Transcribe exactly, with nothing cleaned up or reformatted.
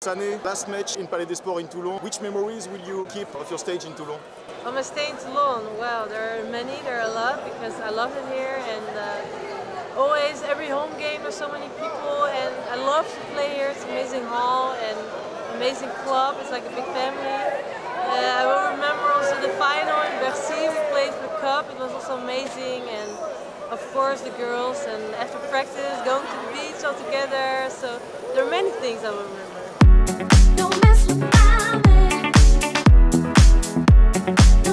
Sané, last match in Palais des Sports in Toulon. Which memories will you keep of your stage in Toulon? On my stay in Toulon, well, there are many, there are a lot, because I love it here, and uh, always every home game there's so many people, and I love to play here. It's an amazing hall and amazing club. It's like a big family. Uh, I will remember also the final in Bercy. We played for the cup. It was also amazing, and of course the girls, and after practice going to the beach all together. So there are many things I will remember. Don't mess with my man.